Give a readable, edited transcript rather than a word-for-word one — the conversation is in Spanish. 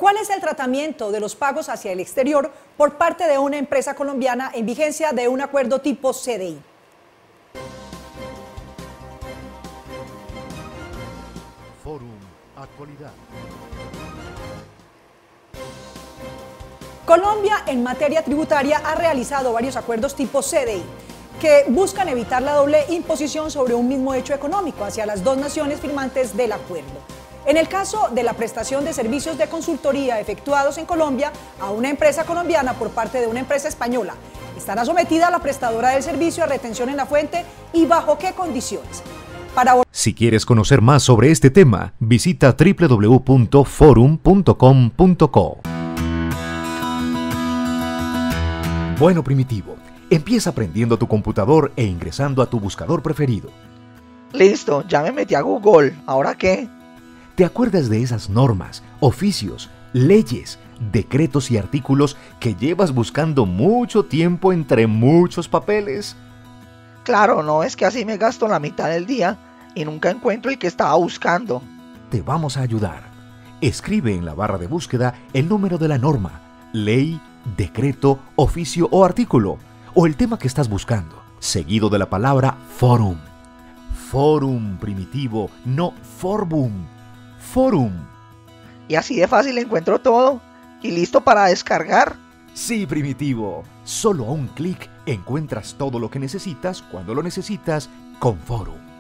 ¿Cuál es el tratamiento de los pagos hacia el exterior por parte de una empresa colombiana en vigencia de un acuerdo tipo CDI? Forum Actualidad. Colombia, en materia tributaria, ha realizado varios acuerdos tipo CDI que buscan evitar la doble imposición sobre un mismo hecho económico hacia las dos naciones firmantes del acuerdo. En el caso de la prestación de servicios de consultoría efectuados en Colombia a una empresa colombiana por parte de una empresa española, estará sometida a la prestadora del servicio a retención en la fuente y bajo qué condiciones. Si quieres conocer más sobre este tema, visita www.forum.com.co. Bueno, Primitivo, empieza aprendiendo tu computador e ingresando a tu buscador preferido. Listo, ya me metí a Google. ¿Ahora qué? ¿Te acuerdas de esas normas, oficios, leyes, decretos y artículos que llevas buscando mucho tiempo entre muchos papeles? Claro, no es que así me gasto la mitad del día y nunca encuentro el que estaba buscando. Te vamos a ayudar. Escribe en la barra de búsqueda el número de la norma, ley, decreto, oficio o artículo, o el tema que estás buscando, seguido de la palabra forum. Forum, Primitivo, no forbum. Forum. Y así de fácil encuentro todo y listo para descargar. Sí, Primitivo. Solo a un clic encuentras todo lo que necesitas cuando lo necesitas con Forum.